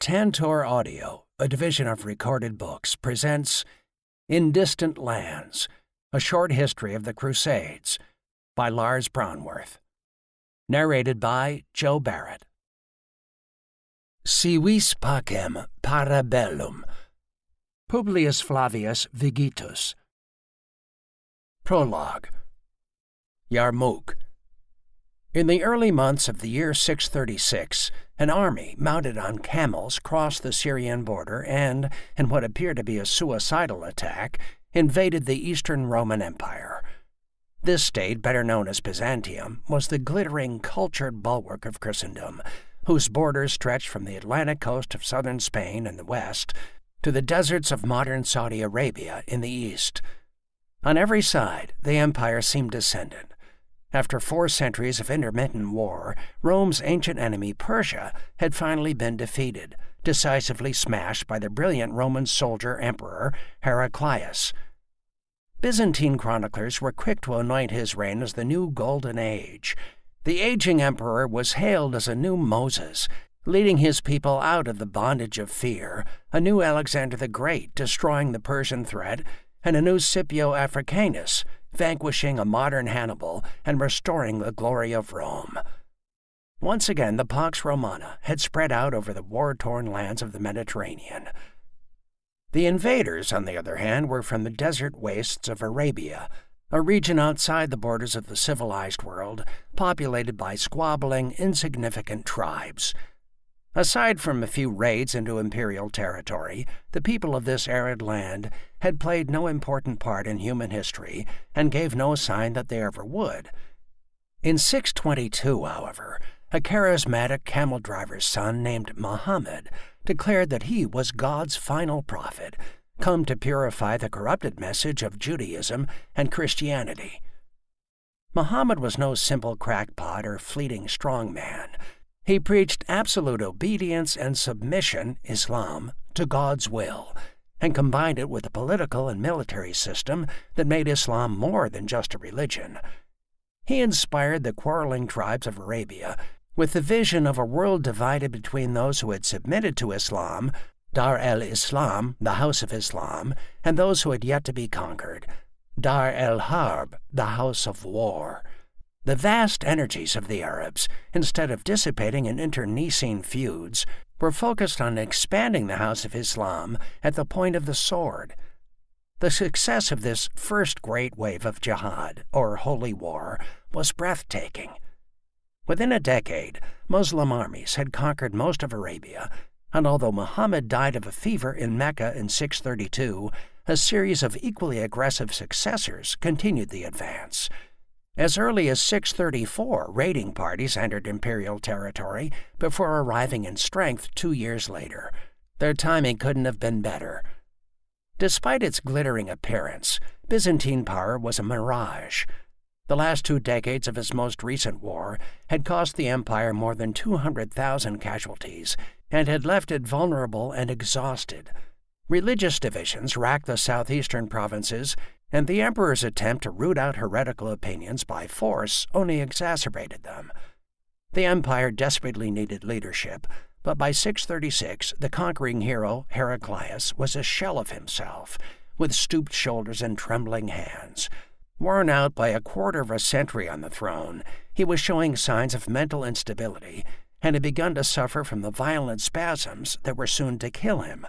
Tantor Audio, a division of Recorded Books, presents In Distant Lands, A Short History of the Crusades by Lars Brownworth. Narrated by Joe Barrett. Si vis pacem para bellum. Publius Flavius Vigitus. Prologue. Yarmouk. In the early months of the year 636, an army mounted on camels crossed the Syrian border and, in what appeared to be a suicidal attack, invaded the Eastern Roman Empire. This state, better known as Byzantium, was the glittering, cultured bulwark of Christendom, whose borders stretched from the Atlantic coast of southern Spain in the west to the deserts of modern Saudi Arabia in the east. On every side, the empire seemed descendant. After 4 centuries of intermittent war, Rome's ancient enemy Persia had finally been defeated, decisively smashed by the brilliant Roman soldier-emperor Heraclius. Byzantine chroniclers were quick to anoint his reign as the new Golden Age. The aging emperor was hailed as a new Moses, leading his people out of the bondage of fear, a new Alexander the Great destroying the Persian threat, and a new Scipio Africanus, vanquishing a modern Hannibal and restoring the glory of Rome. Once again, the Pax Romana had spread out over the war-torn lands of the Mediterranean. The invaders, on the other hand, were from the desert wastes of Arabia, a region outside the borders of the civilized world, populated by squabbling, insignificant tribes. Aside from a few raids into imperial territory, the people of this arid land had played no important part in human history and gave no sign that they ever would. In 622, however, a charismatic camel driver's son named Muhammad declared that he was God's final prophet, come to purify the corrupted message of Judaism and Christianity. Muhammad was no simple crackpot or fleeting strongman. He preached absolute obedience and submission, Islam, to God's will, and combined it with a political and military system that made Islam more than just a religion. He inspired the quarreling tribes of Arabia with the vision of a world divided between those who had submitted to Islam, Dar el-Islam, the House of Islam, and those who had yet to be conquered, Dar el-Harb, the House of War. The vast energies of the Arabs, instead of dissipating in internecine feuds, were focused on expanding the House of Islam at the point of the sword. The success of this first great wave of jihad, or holy war, was breathtaking. Within a decade, Muslim armies had conquered most of Arabia, and although Muhammad died of a fever in Mecca in 632, a series of equally aggressive successors continued the advance. As early as 634, raiding parties entered imperial territory before arriving in strength 2 years later. Their timing couldn't have been better. Despite its glittering appearance, Byzantine power was a mirage. The last 2 decades of its most recent war had cost the empire more than 200,000 casualties and had left it vulnerable and exhausted. Religious divisions racked the southeastern provinces, and the emperor's attempt to root out heretical opinions by force only exacerbated them. The empire desperately needed leadership, but by 636 the conquering hero, Heraclius, was a shell of himself, with stooped shoulders and trembling hands. Worn out by a quarter of a century on the throne, he was showing signs of mental instability and had begun to suffer from the violent spasms that were soon to kill him.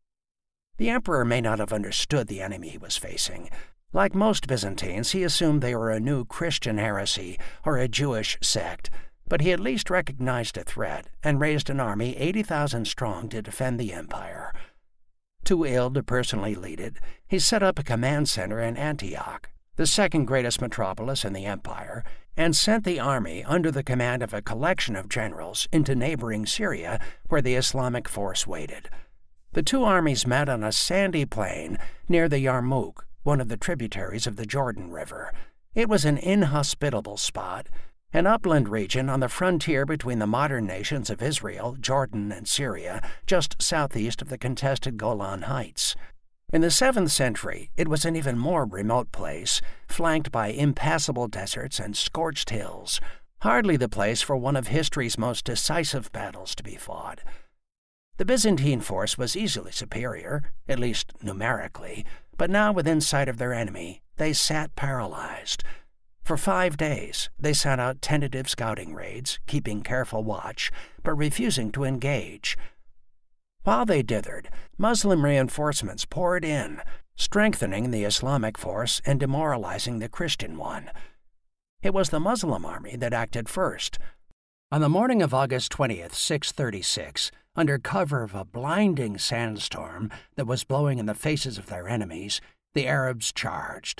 The emperor may not have understood the enemy he was facing. Like most Byzantines, he assumed they were a new Christian heresy or a Jewish sect, but he at least recognized a threat and raised an army 80,000 strong to defend the empire. Too ill to personally lead it, he set up a command center in Antioch, the second greatest metropolis in the empire, and sent the army under the command of a collection of generals into neighboring Syria, where the Islamic force waited. The 2 armies met on a sandy plain near the Yarmouk, one of the tributaries of the Jordan River. It was an inhospitable spot, an upland region on the frontier between the modern nations of Israel, Jordan, and Syria, just southeast of the contested Golan Heights. In the 7th century, it was an even more remote place, flanked by impassable deserts and scorched hills, hardly the place for one of history's most decisive battles to be fought. The Byzantine force was easily superior, at least numerically, but now within sight of their enemy, they sat paralyzed. For 5 days, they sent out tentative scouting raids, keeping careful watch, but refusing to engage. While they dithered, Muslim reinforcements poured in, strengthening the Islamic force and demoralizing the Christian one. It was the Muslim army that acted first. On the morning of August 20th, 636, under cover of a blinding sandstorm that was blowing in the faces of their enemies, the Arabs charged.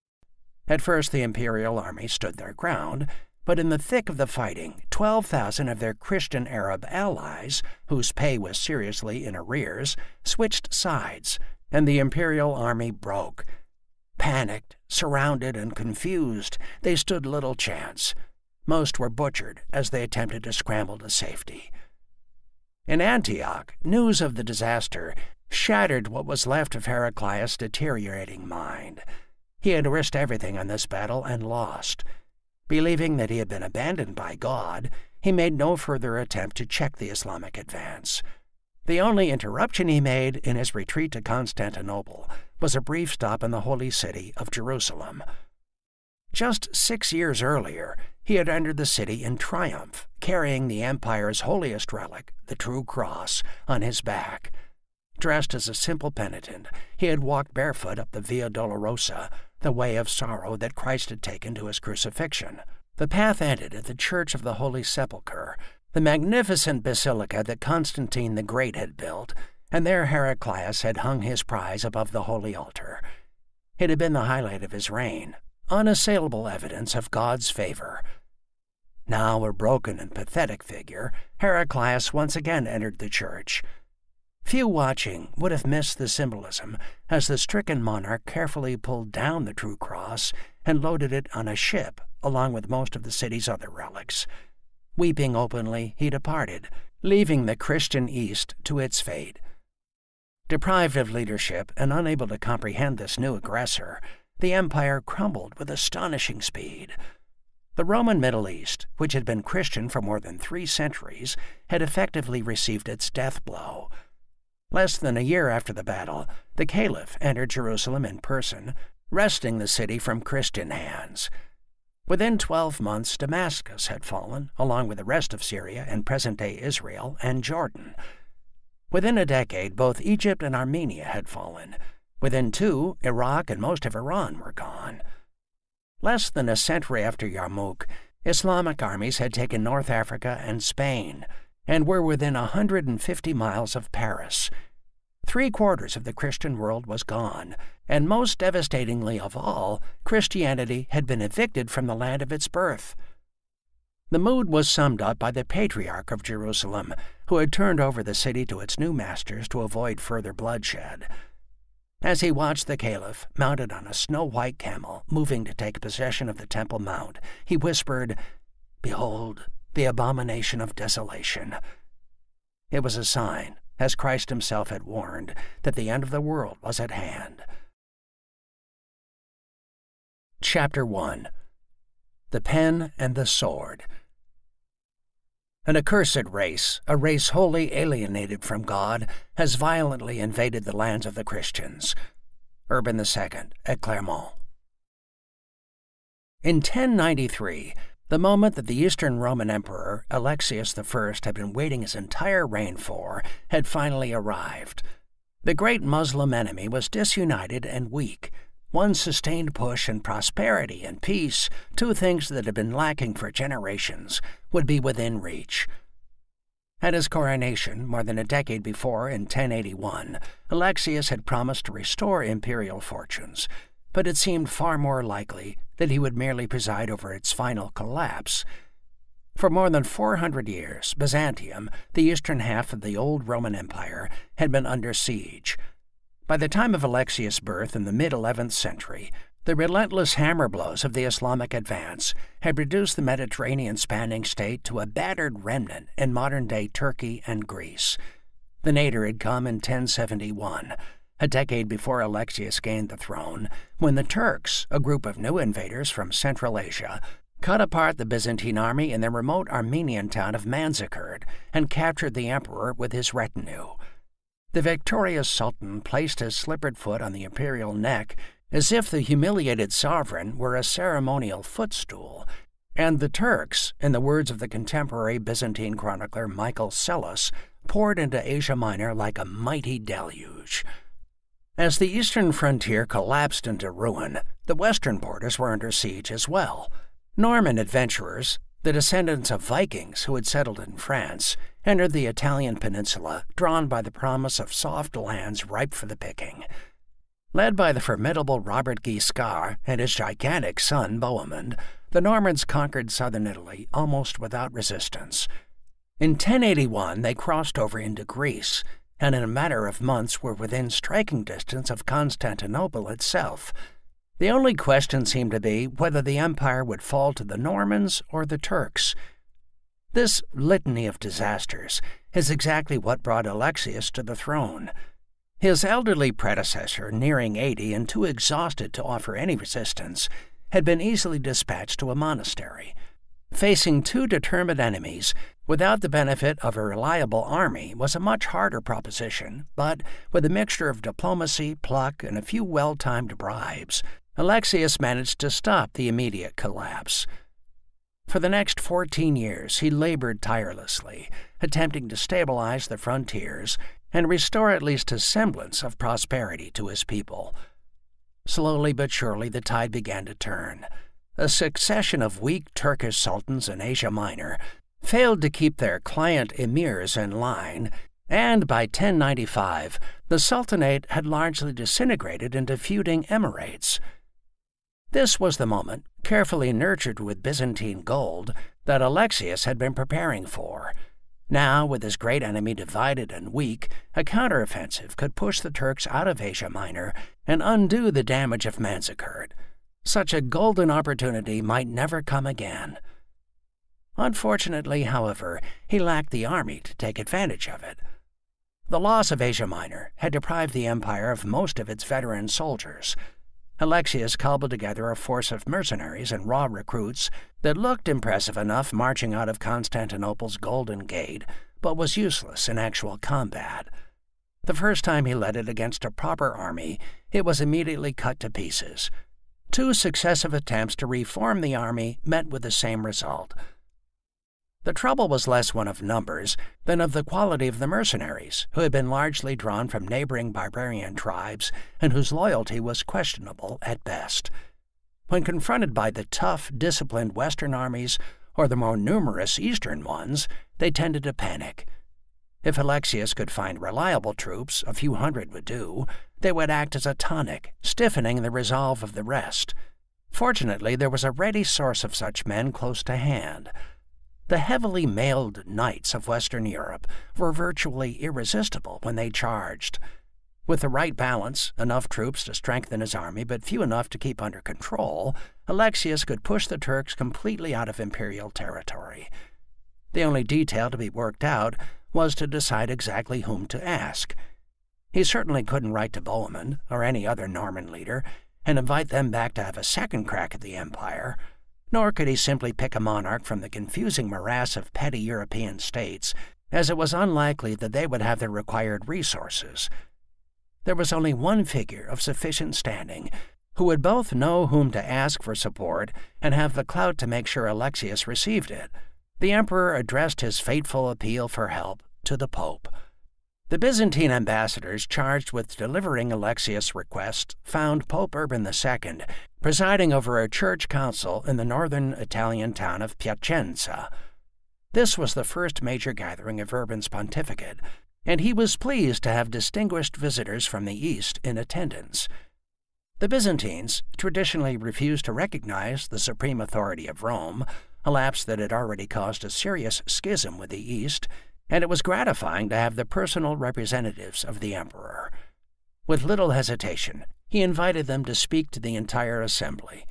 At first, the imperial army stood their ground, but in the thick of the fighting, 12,000 of their Christian Arab allies, whose pay was seriously in arrears, switched sides, and the imperial army broke. Panicked, surrounded, and confused, they stood little chance. Most were butchered as they attempted to scramble to safety. In Antioch, news of the disaster shattered what was left of Heraclius' deteriorating mind. He had risked everything on this battle and lost. Believing that he had been abandoned by God, he made no further attempt to check the Islamic advance. The only interruption he made in his retreat to Constantinople was a brief stop in the holy city of Jerusalem. Just 6 years earlier, he had entered the city in triumph, carrying the empire's holiest relic, the true cross, on his back. Dressed as a simple penitent, he had walked barefoot up the Via Dolorosa, the way of sorrow that Christ had taken to his crucifixion. The path ended at the Church of the Holy Sepulchre, the magnificent basilica that Constantine the Great had built, and there Heraclius had hung his prize above the holy altar. It had been the highlight of his reign, unassailable evidence of God's favor. Now a broken and pathetic figure, Heraclius once again entered the church. Few watching would have missed the symbolism as the stricken monarch carefully pulled down the true cross and loaded it on a ship along with most of the city's other relics. Weeping openly, he departed, leaving the Christian East to its fate. Deprived of leadership and unable to comprehend this new aggressor, the empire crumbled with astonishing speed. The Roman Middle East, which had been Christian for more than 3 centuries, had effectively received its death blow. Less than a year after the battle, the Caliph entered Jerusalem in person, wresting the city from Christian hands. Within 12 months, Damascus had fallen, along with the rest of Syria and present-day Israel and Jordan. Within a decade, both Egypt and Armenia had fallen. Within 2, Iraq and most of Iran were gone. Less than a century after Yarmouk, Islamic armies had taken North Africa and Spain, and were within 150 miles of Paris. 3/4 of the Christian world was gone, and most devastatingly of all, Christianity had been evicted from the land of its birth. The mood was summed up by the Patriarch of Jerusalem, who had turned over the city to its new masters to avoid further bloodshed. As he watched the Caliph, mounted on a snow-white camel, moving to take possession of the Temple Mount, he whispered, "Behold, the abomination of desolation." It was a sign, as Christ himself had warned, that the end of the world was at hand. Chapter 1. The Pen and the Sword. An accursed race, a race wholly alienated from God, has violently invaded the lands of the Christians. Urban II at Clermont. In 1093, the moment that the Eastern Roman Emperor Alexius I had been waiting his entire reign for had finally arrived. The great Muslim enemy was disunited and weak. One sustained push and prosperity and peace, 2 things that had been lacking for generations, would be within reach. At his coronation, more than a decade before, in 1081, Alexius had promised to restore imperial fortunes, but it seemed far more likely that he would merely preside over its final collapse. For more than 400 years, Byzantium, the eastern half of the old Roman Empire, had been under siege. By the time of Alexius' birth in the mid-11th century, the relentless hammer blows of the Islamic advance had reduced the Mediterranean-spanning state to a battered remnant in modern-day Turkey and Greece. The nadir had come in 1071, a decade before Alexius gained the throne, when the Turks, a group of new invaders from Central Asia, cut apart the Byzantine army in the remote Armenian town of Manzikert, and captured the emperor with his retinue. The victorious sultan placed his slippered foot on the imperial neck as if the humiliated sovereign were a ceremonial footstool, and the Turks, in the words of the contemporary Byzantine chronicler Michael Psellos, poured into Asia Minor like a mighty deluge. As the eastern frontier collapsed into ruin, the western borders were under siege as well. Norman adventurers, the descendants of Vikings who had settled in France, entered the Italian peninsula, drawn by the promise of soft lands ripe for the picking. Led by the formidable Robert Guiscard and his gigantic son Bohemond, the Normans conquered southern Italy almost without resistance. In 1081 they crossed over into Greece, and in a matter of months were within striking distance of Constantinople itself. The only question seemed to be whether the empire would fall to the Normans or the Turks. This litany of disasters is exactly what brought Alexius to the throne. His elderly predecessor, nearing 80 and too exhausted to offer any resistance, had been easily dispatched to a monastery. Facing two determined enemies without the benefit of a reliable army was a much harder proposition, but with a mixture of diplomacy, pluck, and a few well-timed bribes, Alexius managed to stop the immediate collapse. For the next 14 years he labored tirelessly, attempting to stabilize the frontiers and restore at least a semblance of prosperity to his people. Slowly but surely the tide began to turn. A succession of weak Turkish sultans in Asia Minor failed to keep their client emirs in line, and by 1095 the Sultanate had largely disintegrated into feuding emirates. This was the moment, carefully nurtured with Byzantine gold, that Alexius had been preparing for. Now, with his great enemy divided and weak, a counteroffensive could push the Turks out of Asia Minor and undo the damage of Manzikert. Such a golden opportunity might never come again. Unfortunately, however, he lacked the army to take advantage of it. The loss of Asia Minor had deprived the empire of most of its veteran soldiers. Alexius cobbled together a force of mercenaries and raw recruits that looked impressive enough marching out of Constantinople's Golden Gate, but was useless in actual combat. The first time he led it against a proper army, it was immediately cut to pieces. Two successive attempts to reform the army met with the same result. The trouble was less one of numbers than of the quality of the mercenaries, who had been largely drawn from neighboring barbarian tribes and whose loyalty was questionable at best. When confronted by the tough, disciplined Western armies or the more numerous Eastern ones, they tended to panic. If Alexius could find reliable troops, a few hundred would do, they would act as a tonic, stiffening the resolve of the rest. Fortunately, there was a ready source of such men close to hand. The heavily mailed knights of Western Europe were virtually irresistible when they charged. With the right balance, enough troops to strengthen his army but few enough to keep under control, Alexius could push the Turks completely out of imperial territory. The only detail to be worked out was to decide exactly whom to ask. He certainly couldn't write to Bohemond or any other Norman leader and invite them back to have a second crack at the empire, nor could he simply pick a monarch from the confusing morass of petty European states, as it was unlikely that they would have the required resources. There was only one figure of sufficient standing who would both know whom to ask for support and have the clout to make sure Alexius received it. The emperor addressed his fateful appeal for help to the Pope. The Byzantine ambassadors charged with delivering Alexius' request found Pope Urban II presiding over a church council in the northern Italian town of Piacenza. This was the first major gathering of Urban's pontificate, and he was pleased to have distinguished visitors from the East in attendance. The Byzantines traditionally refused to recognize the supreme authority of Rome, a lapse that had already caused a serious schism with the East, and it was gratifying to have the personal representatives of the emperor. With little hesitation, he invited them to speak to the entire assembly.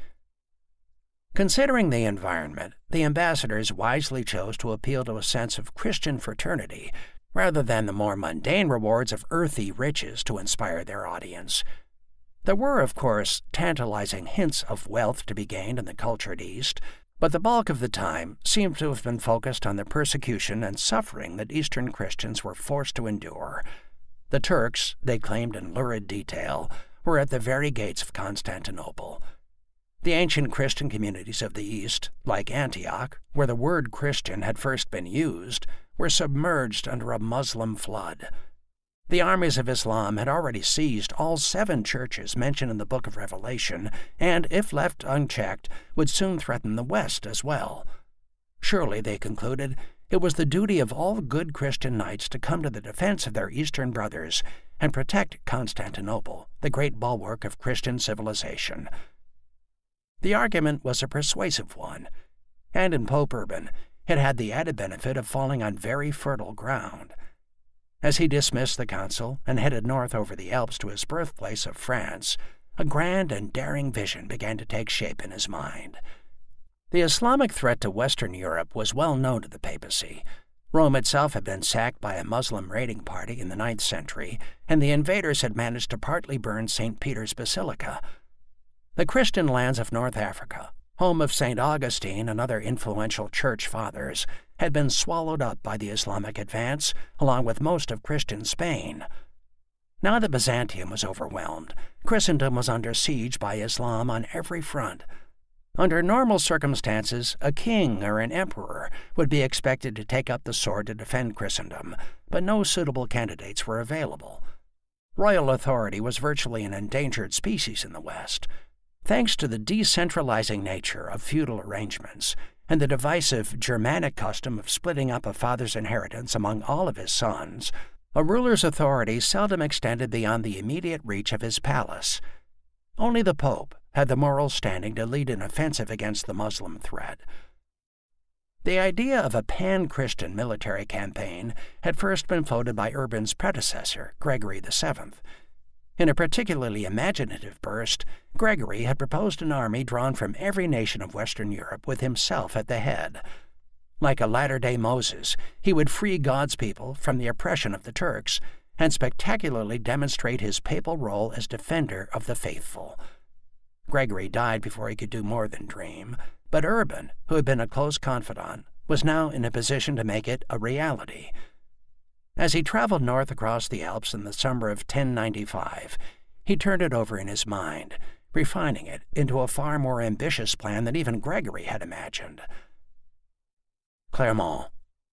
Considering the environment, the ambassadors wisely chose to appeal to a sense of Christian fraternity rather than the more mundane rewards of earthly riches to inspire their audience. There were, of course, tantalizing hints of wealth to be gained in the cultured East, but the bulk of the time seems to have been focused on the persecution and suffering that Eastern Christians were forced to endure. The Turks, they claimed in lurid detail, were at the very gates of Constantinople. The ancient Christian communities of the East, like Antioch, where the word Christian had first been used, were submerged under a Muslim flood. The armies of Islam had already seized all 7 churches mentioned in the Book of Revelation, and, if left unchecked, would soon threaten the West as well. Surely, they concluded, it was the duty of all good Christian knights to come to the defense of their Eastern brothers and protect Constantinople, the great bulwark of Christian civilization. The argument was a persuasive one, and in Pope Urban, it had the added benefit of falling on very fertile ground. As he dismissed the council and headed north over the Alps to his birthplace of France, a grand and daring vision began to take shape in his mind. The Islamic threat to Western Europe was well known to the papacy. Rome itself had been sacked by a Muslim raiding party in the 9th century, and the invaders had managed to partly burn St. Peter's Basilica. The Christian lands of North Africa, home of St. Augustine and other influential church fathers, had been swallowed up by the Islamic advance, along with most of Christian Spain. Now that Byzantium was overwhelmed, Christendom was under siege by Islam on every front. Under normal circumstances, a king or an emperor would be expected to take up the sword to defend Christendom, but no suitable candidates were available. Royal authority was virtually an endangered species in the West. Thanks to the decentralizing nature of feudal arrangements and the divisive Germanic custom of splitting up a father's inheritance among all of his sons, a ruler's authority seldom extended beyond the immediate reach of his palace. Only the Pope had the moral standing to lead an offensive against the Muslim threat. The idea of a pan-Christian military campaign had first been floated by Urban's predecessor, Gregory VII. In a particularly imaginative burst, Gregory had proposed an army drawn from every nation of Western Europe with himself at the head. Like a latter-day Moses, he would free God's people from the oppression of the Turks and spectacularly demonstrate his papal role as defender of the faithful. Gregory died before he could do more than dream, but Urban, who had been a close confidant, was now in a position to make it a reality. As he traveled north across the Alps in the summer of 1095, he turned it over in his mind, refining it into a far more ambitious plan than even Gregory had imagined. Clermont.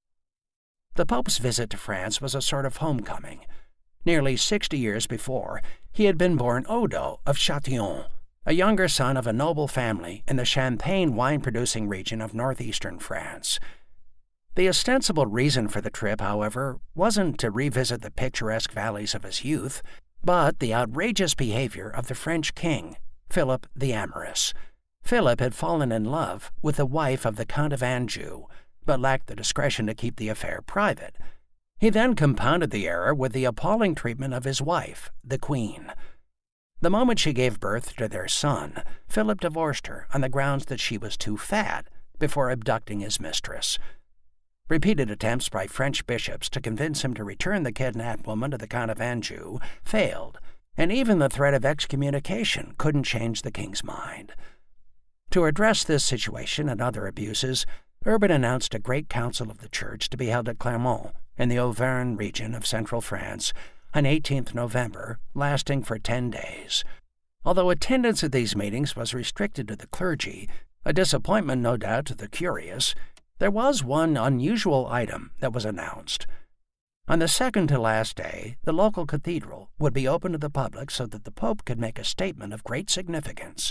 The Pope's visit to France was a sort of homecoming. Nearly 60 years before, he had been born Odo of Châtillon, a younger son of a noble family in the Champagne wine-producing region of northeastern France. The ostensible reason for the trip, however, wasn't to revisit the picturesque valleys of his youth, but the outrageous behavior of the French king, Philip the Amorous. Philip had fallen in love with the wife of the Count of Anjou, but lacked the discretion to keep the affair private. He then compounded the error with the appalling treatment of his wife, the Queen. The moment she gave birth to their son, Philip divorced her on the grounds that she was too fat, before abducting his mistress. Repeated attempts by French bishops to convince him to return the kidnapped woman to the Count of Anjou failed, and even the threat of excommunication couldn't change the king's mind. To address this situation and other abuses, Urban announced a great council of the Church to be held at Clermont, in the Auvergne region of central France, on 18th November, lasting for 10 days. Although attendance at these meetings was restricted to the clergy, a disappointment no doubt to the curious, there was one unusual item that was announced. On the second to last day, the local cathedral would be open to the public so that the Pope could make a statement of great significance.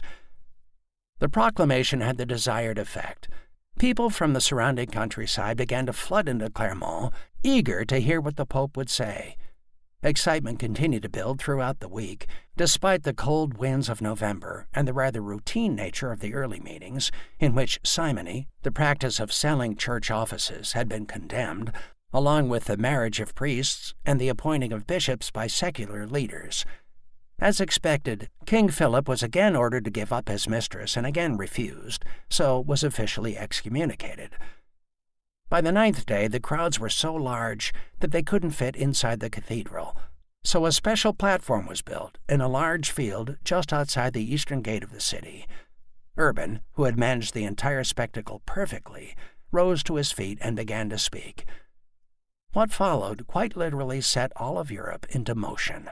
The proclamation had the desired effect. People from the surrounding countryside began to flood into Clermont, eager to hear what the Pope would say. Excitement continued to build throughout the week, despite the cold winds of November and the rather routine nature of the early meetings, in which simony, the practice of selling church offices, had been condemned, along with the marriage of priests and the appointing of bishops by secular leaders. As expected, King Philip was again ordered to give up his mistress and again refused, so was officially excommunicated. By the 9th day, the crowds were so large that they couldn't fit inside the cathedral, so a special platform was built in a large field just outside the eastern gate of the city. Urban, who had managed the entire spectacle perfectly, rose to his feet and began to speak. What followed quite literally set all of Europe into motion.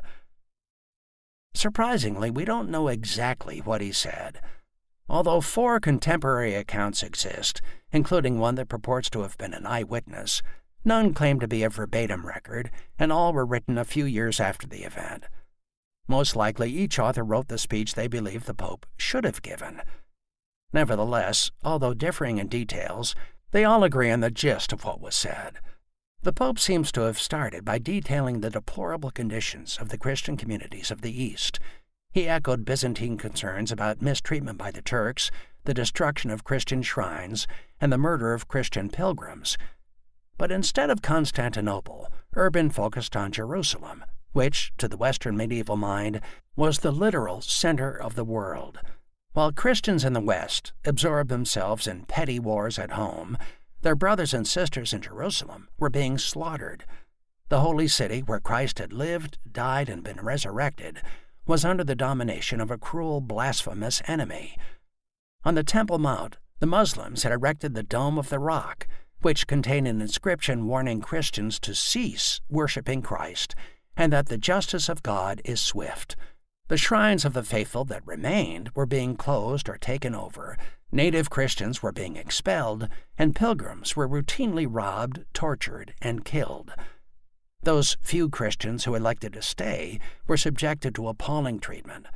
Surprisingly, we don't know exactly what he said. Although 4 contemporary accounts exist, including one that purports to have been an eyewitness, none claim to be a verbatim record, and all were written a few years after the event. Most likely, each author wrote the speech they believe the Pope should have given. Nevertheless, although differing in details, they all agree on the gist of what was said. The Pope seems to have started by detailing the deplorable conditions of the Christian communities of the East. He echoed Byzantine concerns about mistreatment by the Turks, the destruction of Christian shrines, and the murder of Christian pilgrims. But instead of Constantinople, Urban focused on Jerusalem, which, to the Western medieval mind, was the literal center of the world. While Christians in the West absorbed themselves in petty wars at home, their brothers and sisters in Jerusalem were being slaughtered. The holy city, where Christ had lived, died, and been resurrected, was under the domination of a cruel, blasphemous enemy. On the Temple Mount, the Muslims had erected the Dome of the Rock, which contained an inscription warning Christians to cease worshiping Christ, and that the justice of God is swift. The shrines of the faithful that remained were being closed or taken over, native Christians were being expelled, and pilgrims were routinely robbed, tortured, and killed. Those few Christians who elected to stay were subjected to appalling treatment.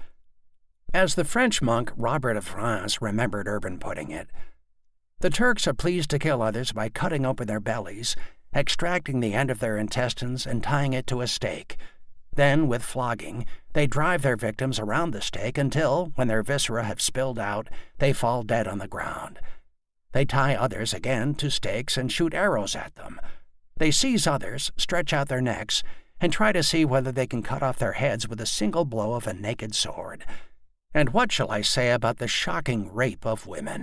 As the French monk Robert of France remembered Urban putting it, "The Turks are pleased to kill others by cutting open their bellies, extracting the end of their intestines and tying it to a stake. Then, with flogging, they drive their victims around the stake until, when their viscera have spilled out, they fall dead on the ground. They tie others again to stakes and shoot arrows at them. They seize others, stretch out their necks, and try to see whether they can cut off their heads with a single blow of a naked sword. And what shall I say about the shocking rape of women?"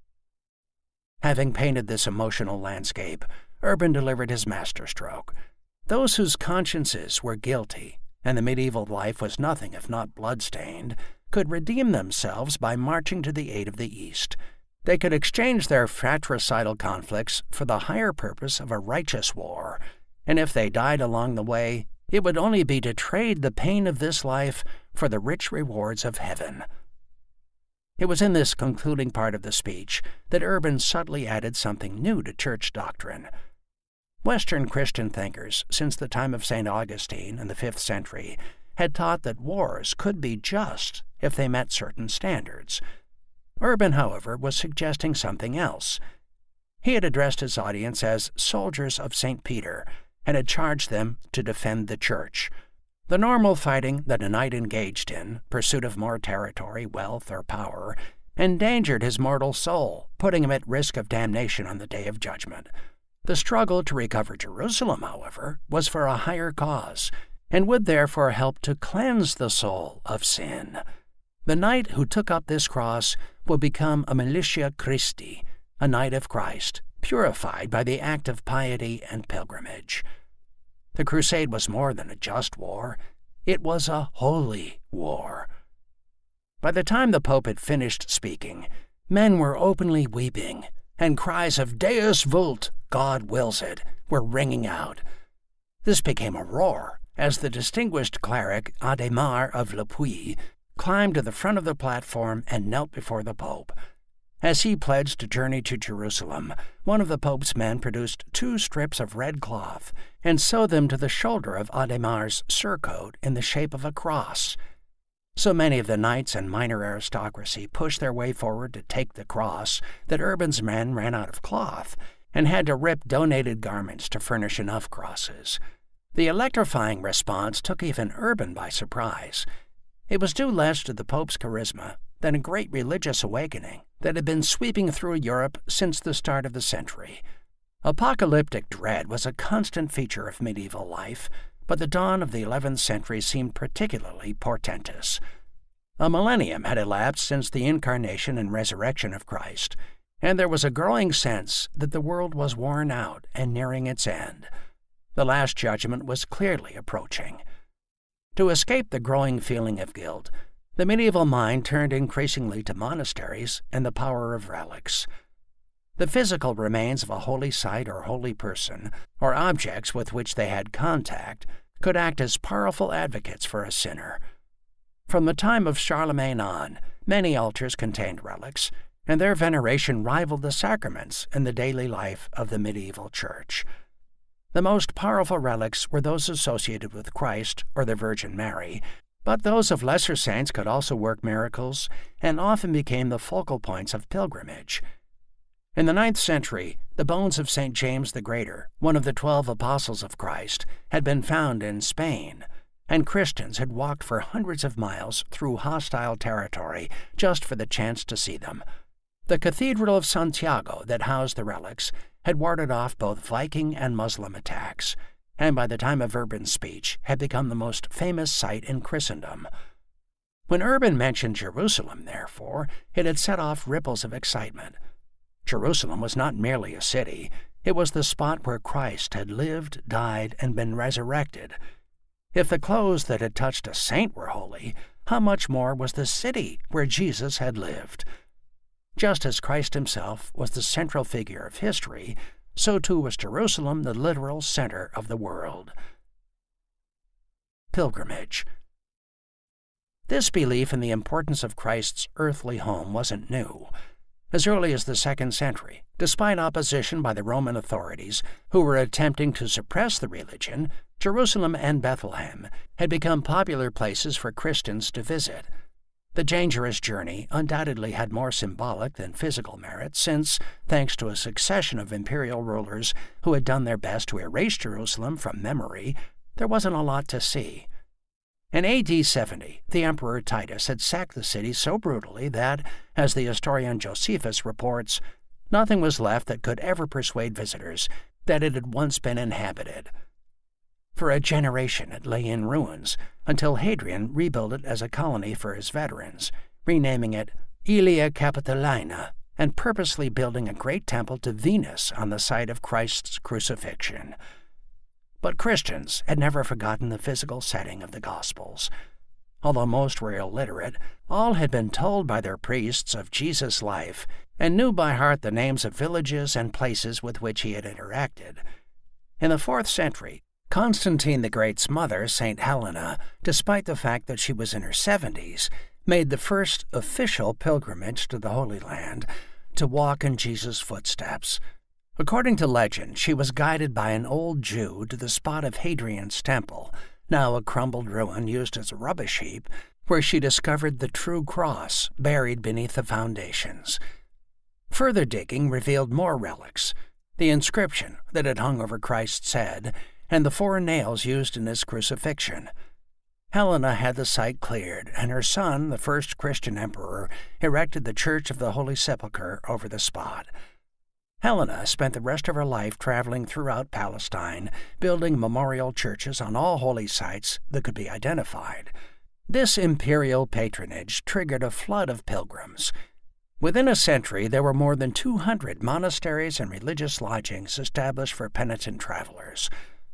Having painted this emotional landscape, Urban delivered his masterstroke. Those whose consciences were guilty, and the medieval life was nothing if not blood-stained, could redeem themselves by marching to the aid of the East. They could exchange their fratricidal conflicts for the higher purpose of a righteous war, and if they died along the way, it would only be to trade the pain of this life for the rich rewards of heaven. It was in this concluding part of the speech that Urban subtly added something new to church doctrine. Western Christian thinkers, since the time of St. Augustine in the 5th century, had taught that wars could be just if they met certain standards. Urban, however, was suggesting something else. He had addressed his audience as soldiers of St. Peter and had charged them to defend the church. The normal fighting that a knight engaged in, pursuit of more territory, wealth, or power, endangered his mortal soul, putting him at risk of damnation on the day of judgment. The struggle to recover Jerusalem, however, was for a higher cause, and would therefore help to cleanse the soul of sin. The knight who took up this cross will become a militia Christi, a knight of Christ, purified by the act of piety and pilgrimage. The crusade was more than a just war. It was a holy war. By the time the Pope had finished speaking, men were openly weeping, and cries of Deus vult, God wills it, were ringing out. This became a roar as the distinguished cleric Adhémar of Le Puy climbed to the front of the platform and knelt before the Pope. As he pledged to journey to Jerusalem, one of the Pope's men produced 2 strips of red cloth and sewed them to the shoulder of Adhémar's surcoat in the shape of a cross. So many of the knights and minor aristocracy pushed their way forward to take the cross that Urban's men ran out of cloth and had to rip donated garments to furnish enough crosses. The electrifying response took even Urban by surprise. It was due less to the Pope's charisma than a great religious awakening that had been sweeping through Europe since the start of the century. Apocalyptic dread was a constant feature of medieval life, but the dawn of the 11th century seemed particularly portentous. A millennium had elapsed since the incarnation and resurrection of Christ, and there was a growing sense that the world was worn out and nearing its end. The Last Judgment was clearly approaching. To escape the growing feeling of guilt, The medieval mind turned increasingly to monasteries and the power of relics. The physical remains of a holy site or holy person, or objects with which they had contact, could act as powerful advocates for a sinner. From the time of Charlemagne on, many altars contained relics, and their veneration rivaled the sacraments in the daily life of the medieval church. The most powerful relics were those associated with Christ or the Virgin Mary, but those of lesser saints could also work miracles and often became the focal points of pilgrimage. In the 9th century, the bones of St. James the Greater, one of the 12 apostles of Christ, had been found in Spain, and Christians had walked for hundreds of miles through hostile territory just for the chance to see them. The Cathedral of Santiago that housed the relics had warded off both Viking and Muslim attacks, and by the time of Urban's speech had become the most famous site in Christendom. When Urban mentioned Jerusalem, therefore, it had set off ripples of excitement. Jerusalem was not merely a city, it was the spot where Christ had lived, died, and been resurrected. If the clothes that had touched a saint were holy, how much more was the city where Jesus had lived? Just as Christ himself was the central figure of history, so too was Jerusalem the literal center of the world. Pilgrimage. This belief in the importance of Christ's earthly home wasn't new. As early as the 2nd century, despite opposition by the Roman authorities who were attempting to suppress the religion, Jerusalem and Bethlehem had become popular places for Christians to visit. The dangerous journey undoubtedly had more symbolic than physical merit since, thanks to a succession of imperial rulers who had done their best to erase Jerusalem from memory, there wasn't a lot to see. In AD 70, the Emperor Titus had sacked the city so brutally that, as the historian Josephus reports, nothing was left that could ever persuade visitors that it had once been inhabited. For a generation it lay in ruins, until Hadrian rebuilt it as a colony for his veterans, renaming it Aelia Capitolina and purposely building a great temple to Venus on the site of Christ's crucifixion. But Christians had never forgotten the physical setting of the Gospels. Although most were illiterate, all had been told by their priests of Jesus' life and knew by heart the names of villages and places with which he had interacted. In the 4th century, Constantine the Great's mother, St. Helena, despite the fact that she was in her 70s, made the first official pilgrimage to the Holy Land to walk in Jesus' footsteps. According to legend, she was guided by an old Jew to the spot of Hadrian's temple, now a crumbled ruin used as a rubbish heap, where she discovered the true cross buried beneath the foundations. Further digging revealed more relics, the inscription that had hung over Christ's head, and the 4 nails used in his crucifixion. Helena had the site cleared, and her son, the first Christian emperor, erected the Church of the Holy Sepulchre over the spot. Helena spent the rest of her life traveling throughout Palestine, building memorial churches on all holy sites that could be identified. This imperial patronage triggered a flood of pilgrims. Within a century, there were more than 200 monasteries and religious lodgings established for penitent travelers.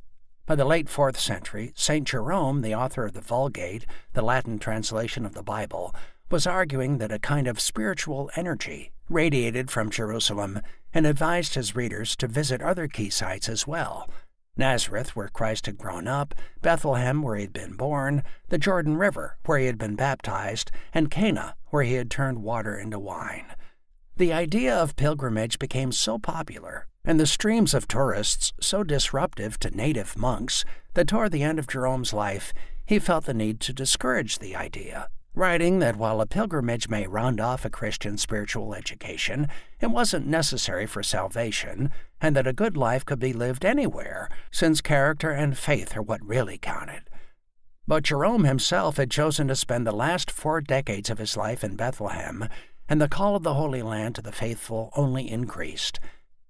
By the late 4th century, St. Jerome, the author of the Vulgate, the Latin translation of the Bible, was arguing that a kind of spiritual energy radiated from Jerusalem and advised his readers to visit other key sites as well: Nazareth, where Christ had grown up, Bethlehem, where he had been born, the Jordan River, where he had been baptized, and Cana, where he had turned water into wine. The idea of pilgrimage became so popular, and the streams of tourists so disruptive to native monks, that toward the end of Jerome's life he felt the need to discourage the idea, writing that while a pilgrimage may round off a Christian spiritual education, it wasn't necessary for salvation, and that a good life could be lived anywhere, since character and faith are what really counted. But Jerome himself had chosen to spend the last 4 decades of his life in Bethlehem, and the call of the Holy Land to the faithful only increased.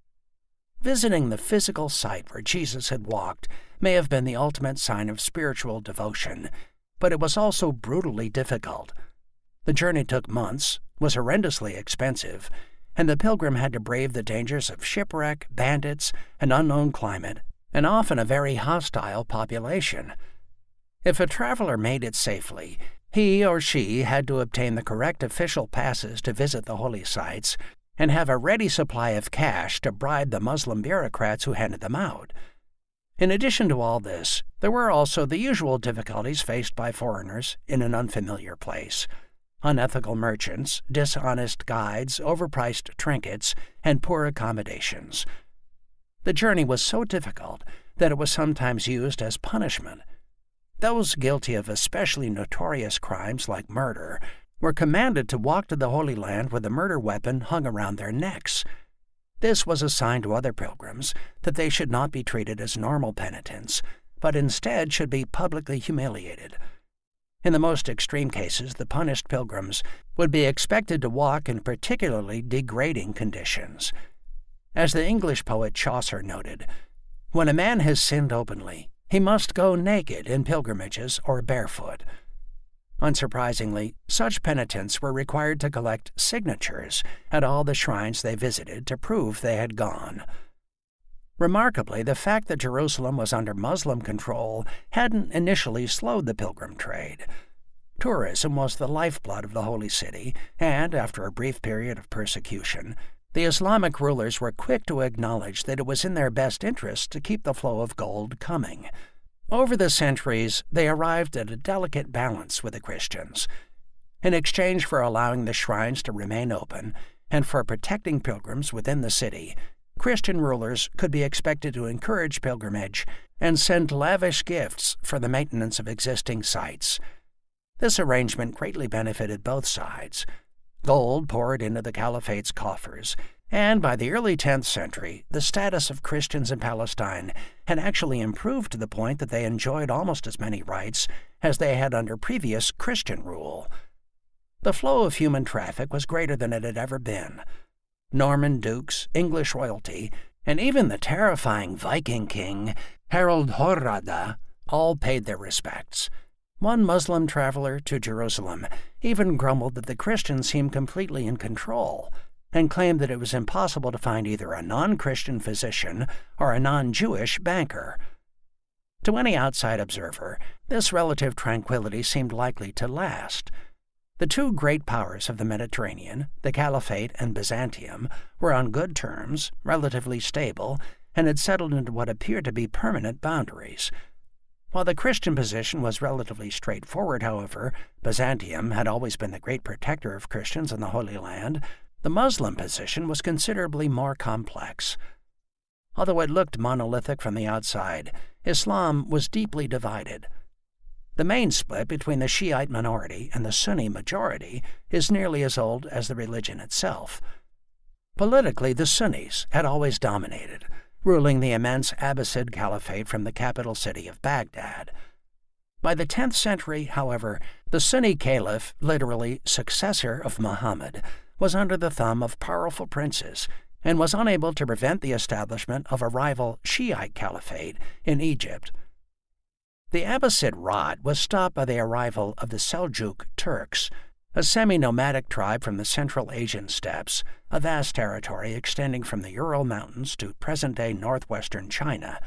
Visiting the physical site where Jesus had walked may have been the ultimate sign of spiritual devotion, but it was also brutally difficult. The journey took months, was horrendously expensive, and the pilgrim had to brave the dangers of shipwreck, bandits, an unknown climate, and often a very hostile population. If a traveler made it safely, He or she had to obtain the correct official passes to visit the holy sites and have a ready supply of cash to bribe the Muslim bureaucrats who handed them out. In addition to all this, there were also the usual difficulties faced by foreigners in an unfamiliar place: unethical merchants, dishonest guides, overpriced trinkets, and poor accommodations. The journey was so difficult that it was sometimes used as punishment. Those guilty of especially notorious crimes like murder were commanded to walk to the Holy Land with a murder weapon hung around their necks. This was a sign to other pilgrims that they should not be treated as normal penitents, but instead should be publicly humiliated. In the most extreme cases, the punished pilgrims would be expected to walk in particularly degrading conditions. As the English poet Chaucer noted, "When a man has sinned openly, he must go naked in pilgrimages or barefoot." Unsurprisingly, such penitents were required to collect signatures at all the shrines they visited to prove they had gone. Remarkably, the fact that Jerusalem was under Muslim control hadn't initially slowed the pilgrim trade. Tourism was the lifeblood of the Holy City, and after a brief period of persecution, the Islamic rulers were quick to acknowledge that it was in their best interest to keep the flow of gold coming. Over the centuries, they arrived at a delicate balance with the Christians. In exchange for allowing the shrines to remain open and for protecting pilgrims within the city, Christian rulers could be expected to encourage pilgrimage and send lavish gifts for the maintenance of existing sites. This arrangement greatly benefited both sides. Gold poured into the Caliphate's coffers, and by the early 10th century, the status of Christians in Palestine had actually improved to the point that they enjoyed almost as many rights as they had under previous Christian rule. The flow of human traffic was greater than it had ever been. Norman dukes, English royalty, and even the terrifying Viking king, Harald Hårrada, all paid their respects. One Muslim traveler to Jerusalem even grumbled that the Christians seemed completely in control, and claimed that it was impossible to find either a non-Christian physician or a non-Jewish banker. To any outside observer, this relative tranquility seemed likely to last. The two great powers of the Mediterranean, the Caliphate and Byzantium, were on good terms, relatively stable, and had settled into what appeared to be permanent boundaries. While the Christian position was relatively straightforward, however, Byzantium had always been the great protector of Christians in the Holy Land. The Muslim position was considerably more complex. Although it looked monolithic from the outside, Islam was deeply divided. The main split between the Shiite minority and the Sunni majority is nearly as old as the religion itself. Politically, the Sunnis had always dominated, ruling the immense Abbasid Caliphate from the capital city of Baghdad. By the 10th century, however, the Sunni caliph, literally successor of Muhammad, was under the thumb of powerful princes and was unable to prevent the establishment of a rival Shiite caliphate in Egypt. The Abbasid rot was stopped by the arrival of the Seljuk Turks, a semi-nomadic tribe from the Central Asian steppes, a vast territory extending from the Ural Mountains to present-day northwestern China.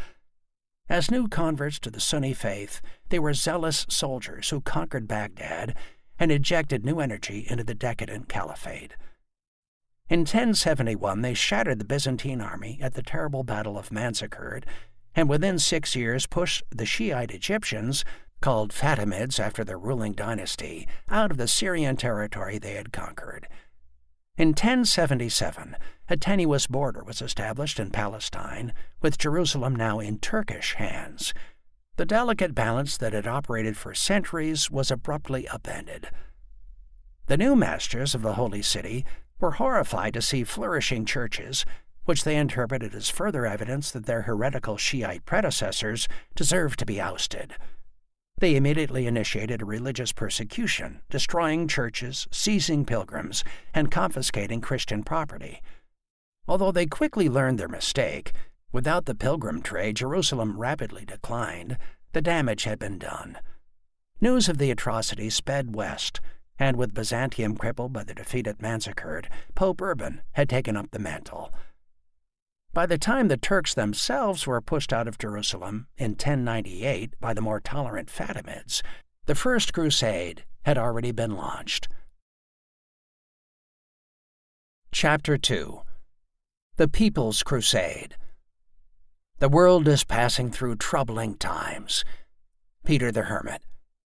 As new converts to the Sunni faith, they were zealous soldiers who conquered Baghdad and injected new energy into the decadent caliphate. In 1071, they shattered the Byzantine army at the terrible Battle of Manzikert, and within 6 years pushed the Shiite Egyptians, called Fatimids after their ruling dynasty, out of the Syrian territory they had conquered. In 1077, a tenuous border was established in Palestine, with Jerusalem now in Turkish hands. The delicate balance that had operated for centuries was abruptly upended. The new masters of the Holy City were horrified to see flourishing churches, which they interpreted as further evidence that their heretical Shiite predecessors deserved to be ousted. They immediately initiated a religious persecution, destroying churches, seizing pilgrims, and confiscating Christian property. Although they quickly learned their mistake, without the pilgrim trade, Jerusalem rapidly declined. The damage had been done. News of the atrocities sped west, and with Byzantium crippled by the defeat at Manzikert, Pope Urban had taken up the mantle. By the time the Turks themselves were pushed out of Jerusalem in 1098 by the more tolerant Fatimids, the First Crusade, had already been launched. Chapter 2. The People's Crusade. The world is passing through troubling times. Peter the Hermit.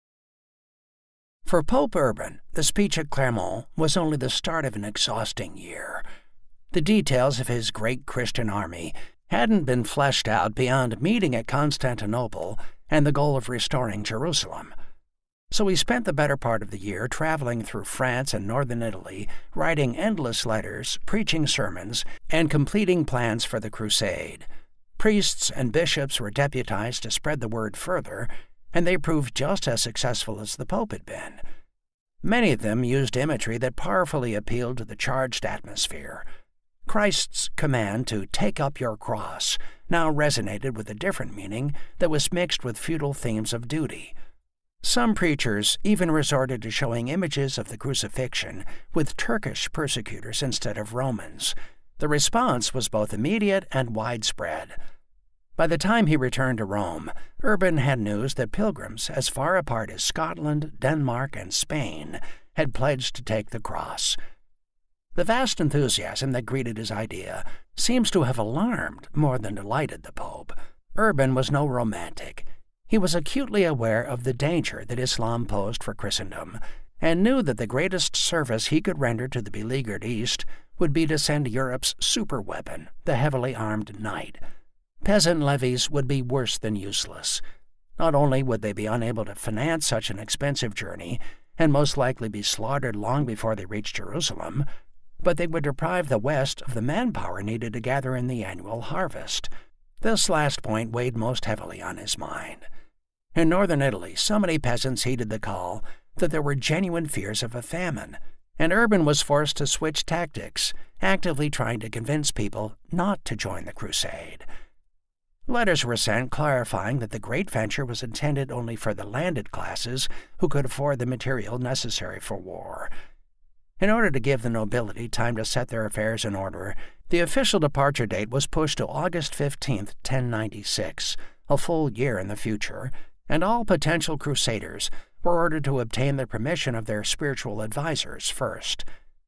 For Pope Urban, the speech at Clermont was only the start of an exhausting year. The details of his great Christian army hadn't been fleshed out beyond meeting at Constantinople and the goal of restoring Jerusalem. So he spent the better part of the year traveling through France and northern Italy, writing endless letters, preaching sermons, and completing plans for the crusade. Priests and bishops were deputized to spread the word further, and they proved just as successful as the Pope had been. Many of them used imagery that powerfully appealed to the charged atmosphere. Christ's command to take up your cross now resonated with a different meaning that was mixed with feudal themes of duty. Some preachers even resorted to showing images of the crucifixion with Turkish persecutors instead of Romans. The response was both immediate and widespread. By the time he returned to Rome, Urban had news that pilgrims as far apart as Scotland, Denmark, and Spain had pledged to take the cross. The vast enthusiasm that greeted his idea seems to have alarmed more than delighted the Pope. Urban was no romantic. He was acutely aware of the danger that Islam posed for Christendom, and knew that the greatest service he could render to the beleaguered East would be to send Europe's superweapon, the heavily armed knight. Peasant levies would be worse than useless. Not only would they be unable to finance such an expensive journey, and most likely be slaughtered long before they reached Jerusalem, but they would deprive the West of the manpower needed to gather in the annual harvest. This last point weighed most heavily on his mind. In northern Italy, so many peasants heeded the call that there were genuine fears of a famine, and Urban was forced to switch tactics, actively trying to convince people not to join the crusade. Letters were sent clarifying that the great venture was intended only for the landed classes who could afford the material necessary for war. In order to give the nobility time to set their affairs in order, the official departure date was pushed to August 15, 1096, a full year in the future, and all potential crusaders were ordered to obtain the permission of their spiritual advisors first.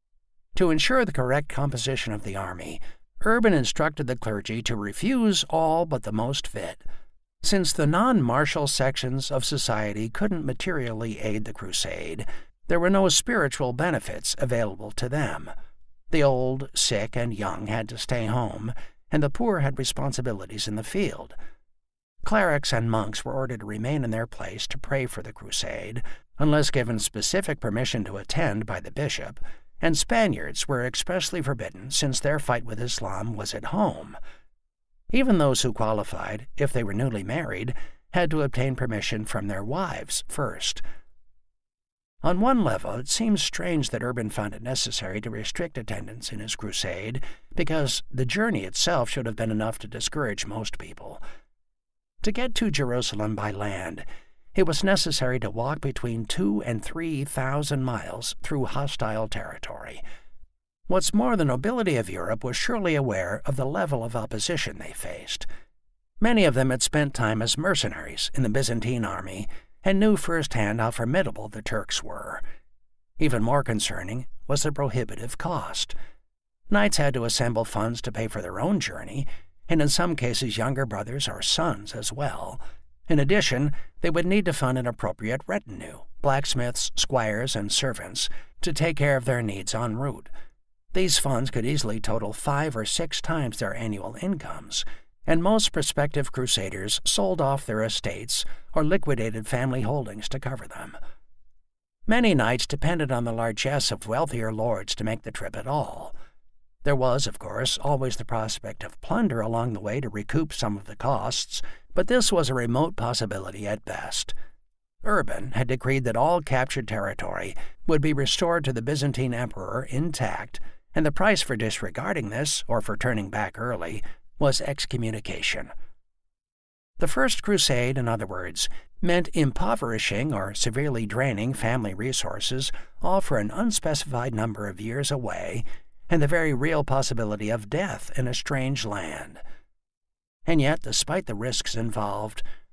To ensure the correct composition of the army, Urban instructed the clergy to refuse all but the most fit. Since the non-martial sections of society couldn't materially aid the crusade, there were no spiritual benefits available to them. The old, sick, and young had to stay home, and the poor had responsibilities in the field. Clerics and monks were ordered to remain in their place to pray for the crusade, unless given specific permission to attend by the bishop, and Spaniards were expressly forbidden since their fight with Islam was at home. Even those who qualified, if they were newly married, had to obtain permission from their wives first. On one level, it seems strange that Urban found it necessary to restrict attendance in his crusade, because the journey itself should have been enough to discourage most people. To get to Jerusalem by land, it was necessary to walk between 2,000 and 3,000 miles through hostile territory. What's more, the nobility of Europe was surely aware of the level of opposition they faced. Many of them had spent time as mercenaries in the Byzantine army and knew firsthand how formidable the Turks were. Even more concerning was the prohibitive cost. Knights had to assemble funds to pay for their own journey, and in some cases younger brothers or sons as well. In addition, they would need to fund an appropriate retinue, blacksmiths, squires, and servants, to take care of their needs en route. These funds could easily total 5 or 6 times their annual incomes, and most prospective crusaders sold off their estates or liquidated family holdings to cover them. Many knights depended on the largesse of wealthier lords to make the trip at all. There was, of course, always the prospect of plunder along the way to recoup some of the costs, but this was a remote possibility at best. Urban had decreed that all captured territory would be restored to the Byzantine emperor intact, and the price for disregarding this, or for turning back early, was excommunication. The First Crusade, in other words, meant impoverishing or severely draining family resources, all for an unspecified number of years away, and the very real possibility of death in a strange land. And yet, despite the risks involved,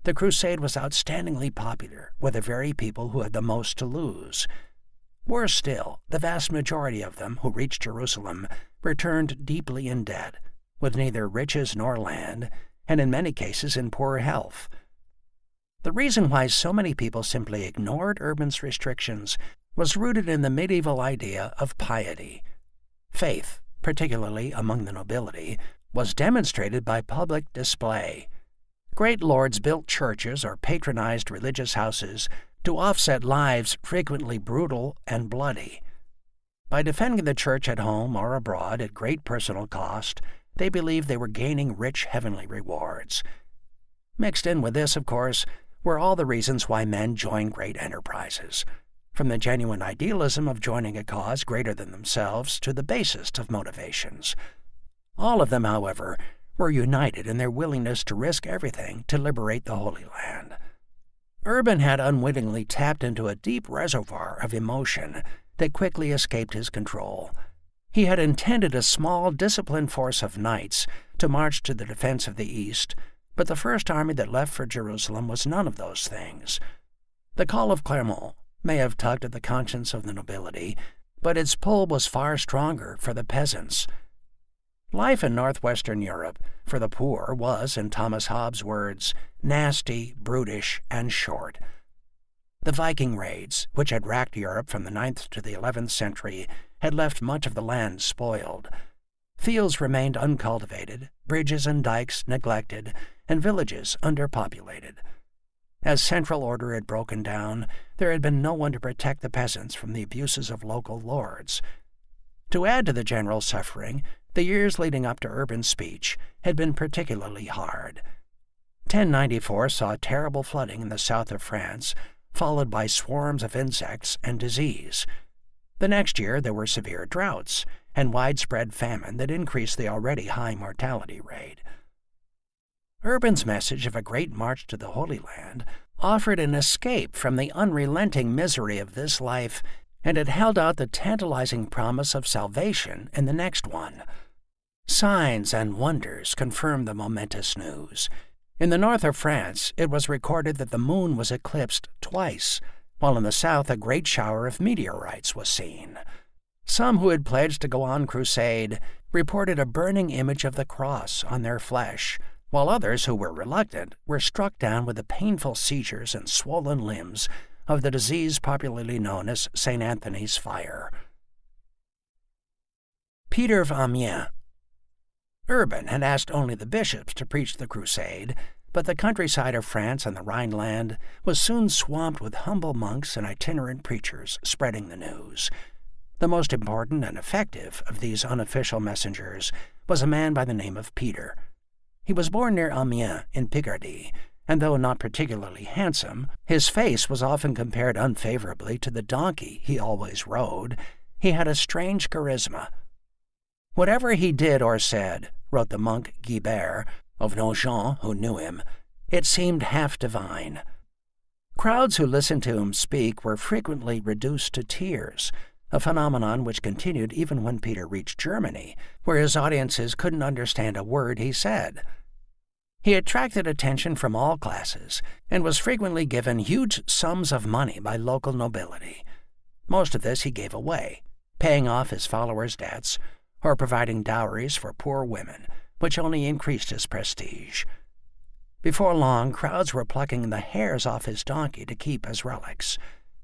the crusade was outstandingly popular with the very people who had the most to lose. Worse still, the vast majority of them who reached Jerusalem returned deeply in debt, with neither riches nor land, and in many cases in poor health. The reason why so many people simply ignored Urban's restrictions was rooted in the medieval idea of piety. Faith, particularly among the nobility, was demonstrated by public display. Great lords built churches or patronized religious houses to offset lives frequently brutal and bloody. By defending the church at home or abroad at great personal cost, they believed they were gaining rich heavenly rewards. Mixed in with this, of course, were all the reasons why men joined great enterprises, from the genuine idealism of joining a cause greater than themselves to the basest of motivations. All of them, however, were united in their willingness to risk everything to liberate the Holy Land. Urban had unwittingly tapped into a deep reservoir of emotion that quickly escaped his control. He had intended a small, disciplined force of knights to march to the defense of the East, but the first army that left for Jerusalem was none of those things. The call of Clermont may have tugged at the conscience of the nobility, but its pull was far stronger for the peasants. Life in northwestern Europe, for the poor, was, in Thomas Hobbes' words, nasty, brutish, and short. The Viking raids, which had racked Europe from the 9th to the 11th century, had left much of the land spoiled. Fields remained uncultivated, bridges and dikes neglected, and villages underpopulated. As central order had broken down, there had been no one to protect the peasants from the abuses of local lords. To add to the general suffering, the years leading up to Urban's speech had been particularly hard. 1094 saw terrible flooding in the south of France, followed by swarms of insects and disease. The next year there were severe droughts and widespread famine that increased the already high mortality rate. Urban's message of a great march to the Holy Land offered an escape from the unrelenting misery of this life, and it held out the tantalizing promise of salvation in the next one. Signs and wonders confirmed the momentous news. In the north of France, it was recorded that the moon was eclipsed twice, while in the south a great shower of meteorites was seen. Some who had pledged to go on crusade reported a burning image of the cross on their flesh, while others who were reluctant were struck down with the painful seizures and swollen limbs of the disease popularly known as St. Anthony's fire. Peter of Amiens. Urban had asked only the bishops to preach the crusade, but the countryside of France and the Rhineland was soon swamped with humble monks and itinerant preachers spreading the news. The most important and effective of these unofficial messengers was a man by the name of Peter. He was born near Amiens in Picardy, and though not particularly handsome, his face was often compared unfavorably to the donkey he always rode. He had a strange charisma. Whatever he did or said, wrote the monk Guibert, of Nogent who knew him, it seemed half divine. Crowds who listened to him speak were frequently reduced to tears, a phenomenon which continued even when Peter reached Germany, where his audiences couldn't understand a word he said. He attracted attention from all classes and was frequently given huge sums of money by local nobility. Most of this he gave away, paying off his followers' debts or providing dowries for poor women, which only increased his prestige. Before long, crowds were plucking the hairs off his donkey to keep as relics.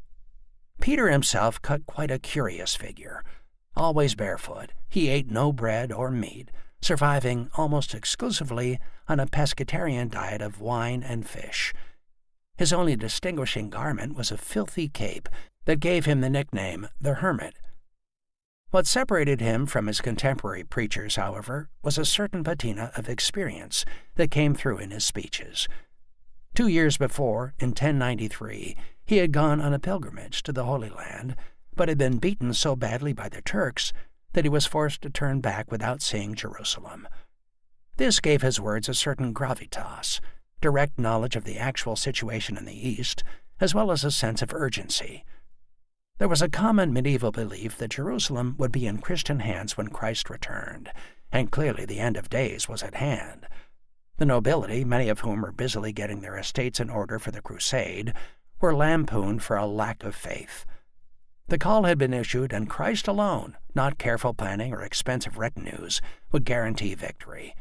Peter himself cut quite a curious figure. Always barefoot, he ate no bread or meat, surviving almost exclusively on a pescatarian diet of wine and fish. His only distinguishing garment was a filthy cape that gave him the nickname the Hermit. What separated him from his contemporary preachers, however, was a certain patina of experience that came through in his speeches. 2 years before, in 1093, he had gone on a pilgrimage to the Holy Land, but had been beaten so badly by the Turks that he was forced to turn back without seeing Jerusalem. This gave his words a certain gravitas, direct knowledge of the actual situation in the East, as well as a sense of urgency. There was a common medieval belief that Jerusalem would be in Christian hands when Christ returned, and clearly the end of days was at hand. The nobility, many of whom were busily getting their estates in order for the crusade, were lampooned for a lack of faith. The call had been issued, and Christ alone, not careful planning or expensive retinues, would guarantee victory.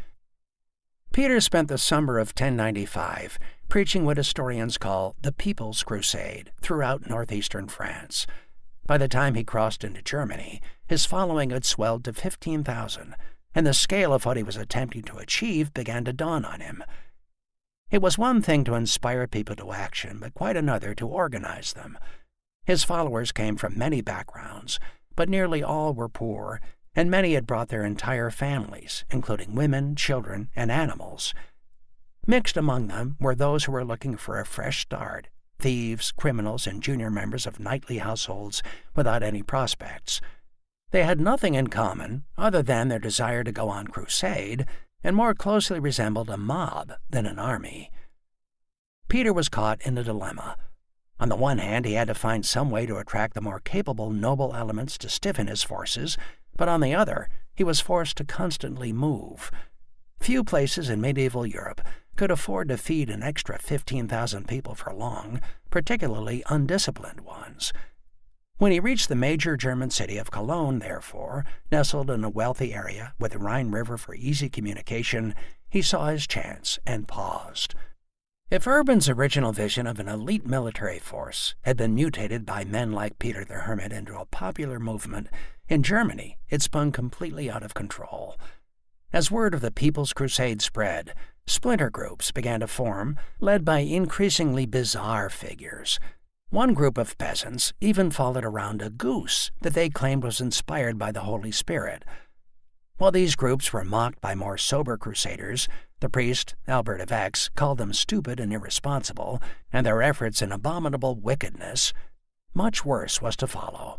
Peter spent the summer of 1095 preaching what historians call the People's Crusade throughout northeastern France. By the time he crossed into Germany, his following had swelled to 15,000, and the scale of what he was attempting to achieve began to dawn on him. It was one thing to inspire people to action, but quite another to organize them. His followers came from many backgrounds, but nearly all were poor, and many had brought their entire families, including women, children, and animals. Mixed among them were those who were looking for a fresh start, thieves, criminals, and junior members of knightly households without any prospects. They had nothing in common other than their desire to go on crusade, and more closely resembled a mob than an army. Peter was caught in a dilemma. On the one hand, he had to find some way to attract the more capable noble elements to stiffen his forces, but on the other, he was forced to constantly move. Few places in medieval Europe could afford to feed an extra 15,000 people for long, particularly undisciplined ones. When he reached the major German city of Cologne, therefore, nestled in a wealthy area with the Rhine River for easy communication, he saw his chance and paused. If Urban's original vision of an elite military force had been mutated by men like Peter the Hermit into a popular movement, in Germany it spun completely out of control. As word of the People's Crusade spread, splinter groups began to form, led by increasingly bizarre figures. One group of peasants even followed around a goose that they claimed was inspired by the Holy Spirit. While these groups were mocked by more sober crusaders, the priest, Albert of Aix, called them stupid and irresponsible, and their efforts an abominable wickedness. Much worse was to follow.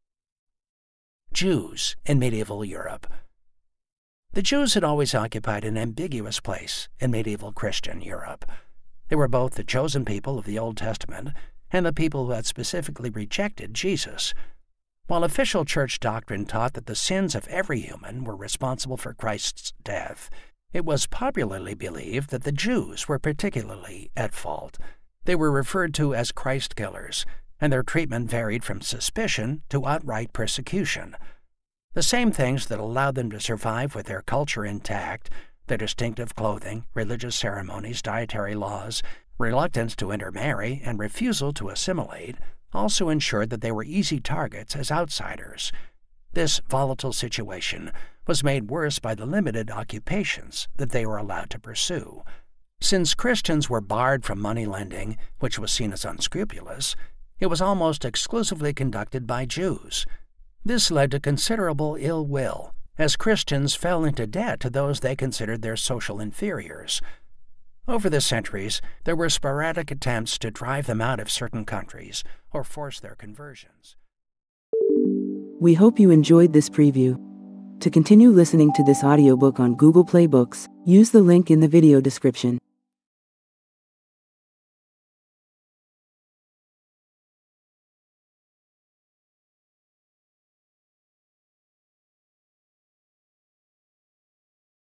Jews in medieval Europe. The Jews had always occupied an ambiguous place in medieval Christian Europe. They were both the chosen people of the Old Testament and the people who had specifically rejected Jesus. While official church doctrine taught that the sins of every human were responsible for Christ's death, it was popularly believed that the Jews were particularly at fault. They were referred to as Christ killers, and their treatment varied from suspicion to outright persecution. The same things that allowed them to survive with their culture intact, their distinctive clothing, religious ceremonies, dietary laws, reluctance to intermarry, and refusal to assimilate, also ensured that they were easy targets as outsiders. This volatile situation was made worse by the limited occupations that they were allowed to pursue. Since Christians were barred from money lending, which was seen as unscrupulous, it was almost exclusively conducted by Jews. This led to considerable ill will, as Christians fell into debt to those they considered their social inferiors. Over the centuries, there were sporadic attempts to drive them out of certain countries or force their conversions. We hope you enjoyed this preview. To continue listening to this audiobook on Google Play Books, use the link in the video description.